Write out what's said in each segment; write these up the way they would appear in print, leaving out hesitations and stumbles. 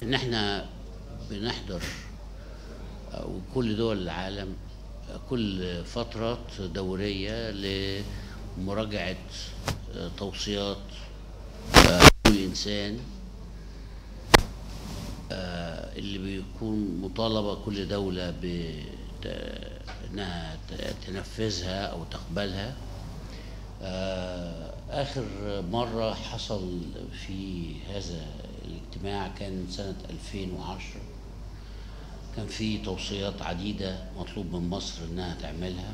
ان احنا بنحضر وكل دول العالم كل فترات دورية لمراجعة توصيات كل إنسان اللي بيكون مطالبة كل دولة بأنها تنفذها أو تقبلها. آخر مرة حصل في هذا الاجتماع كان سنة 2010. كان في توصيات عديدة مطلوب من مصر انها تعملها.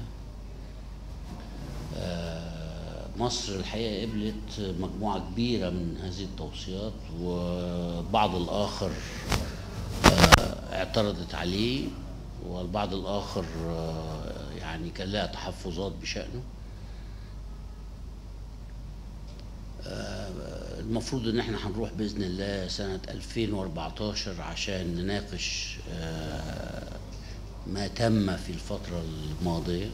مصر الحقيقة قبلت مجموعة كبيرة من هذه التوصيات، وبعض الآخر اعترضت عليه، والبعض الآخر يعني كان لها تحفظات بشأنه. المفروض ان احنا هنروح باذن الله سنة 2014 عشان نناقش ما تم في الفترة الماضية.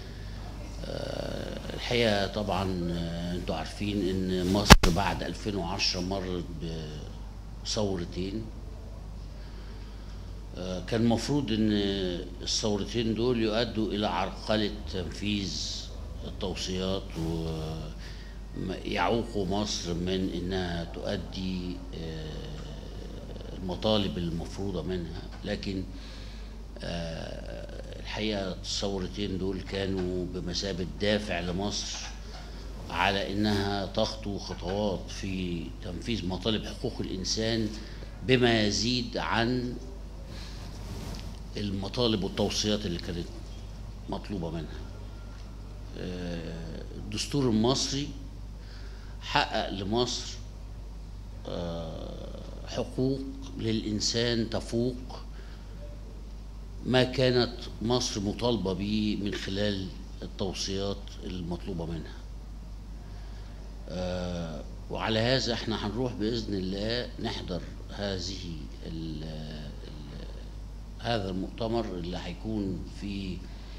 الحقيقة طبعا انتوا عارفين ان مصر بعد 2010 مرت بثورتين. كان المفروض ان الثورتين دول يؤدوا الى عرقلة تنفيذ التوصيات يعوقوا مصر من انها تؤدي المطالب المفروضة منها، لكن الحقيقة الثورتين دول كانوا بمثابة دافع لمصر على انها تخطو خطوات في تنفيذ مطالب حقوق الانسان بما يزيد عن المطالب والتوصيات اللي كانت مطلوبة منها. الدستور المصري حقق لمصر حقوق للإنسان تفوق ما كانت مصر مطالبة به من خلال التوصيات المطلوبة منها. وعلى هذا احنا هنروح بإذن الله نحضر هذا المؤتمر اللي هيكون في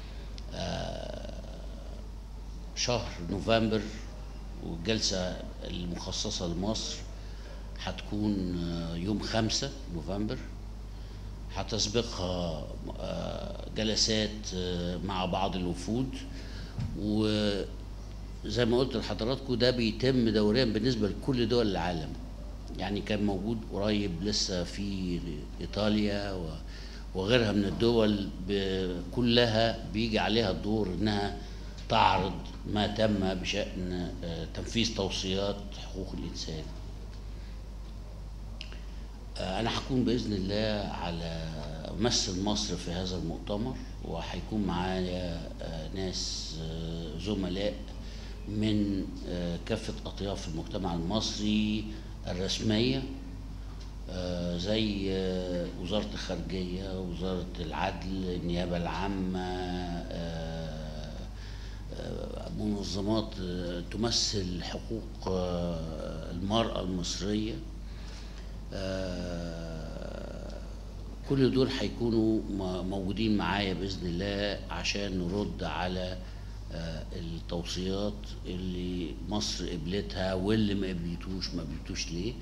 شهر نوفمبر، والجلسة المخصصة لمصر هتكون يوم 5 نوفمبر. هتسبقها جلسات مع بعض الوفود، وزي ما قلت لحضراتكم ده بيتم دوريا بالنسبة لكل دول العالم. يعني كان موجود قريب لسه في إيطاليا وغيرها من الدول كلها بيجي عليها الدور انها تعرض ما تم بشأن تنفيذ توصيات حقوق الإنسان. أنا هكون بإذن الله على أمثل مصر في هذا المؤتمر، وهيكون معايا ناس زملاء من كافة أطياف المجتمع المصري الرسمية، زي وزارة الخارجية، وزارة العدل، النيابة العامة، منظمات تمثل حقوق المرأة المصرية. كل دول هيكونوا موجودين معايا بإذن الله عشان نرد على التوصيات اللي مصر قبلتها واللي ما قبلتوش ليه.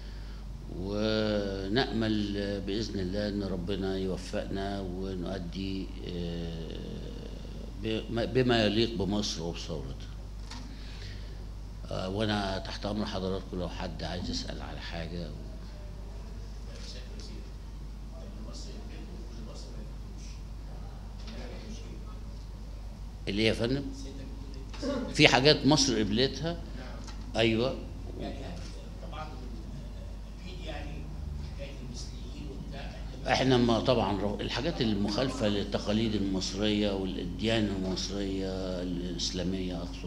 ونأمل بإذن الله أن ربنا يوفقنا ونؤدي بما يليق بمصر وبثورتها. وأنا تحت أمر حضراتكم لو حد عايز يسأل على حاجة. اللي هي يا فندم في حاجات مصر قبلتها. أيوة احنا طبعا الحاجات المخالفة للتقاليد المصرية والديانة المصرية الإسلامية أقصد.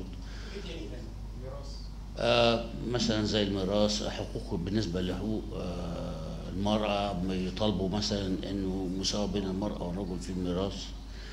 مثلا زي الميراث، حقوق بالنسبة لحقوق المرأة بيطالبوا مثلا انه مساواة بين المرأة والرجل في الميراث.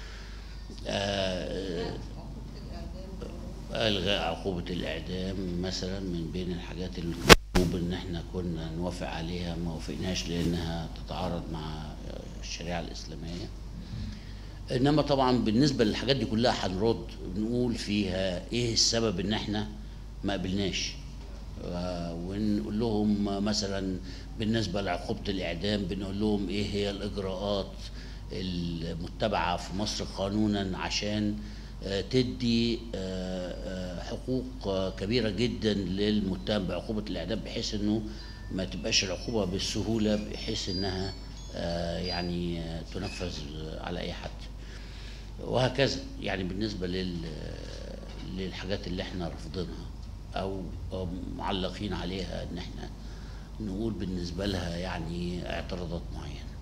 الغاء عقوبة الإعدام مثلا من بين الحاجات اللي ان احنا كنا نوافق عليها ما وافقناش لانها تتعارض مع الشريعة الإسلامية. انما طبعا بالنسبة للحاجات دي كلها هنرد نقول فيها ايه السبب ان احنا ما قبلناش ونقول لهم مثلا بالنسبة لعقوبة الإعدام بنقول لهم إيه هي الإجراءات المتبعة في مصر قانونا عشان تدي حقوق كبيرة جدا للمتهم بعقوبة الإعدام، بحيث إنه ما تبقاش العقوبة بالسهولة، بحيث إنها يعني تنفذ على أي حد. وهكذا يعني بالنسبة للحاجات اللي احنا رافضينها أو معلقين عليها إن احنا نقول بالنسبة لها يعني اعتراضات معينة.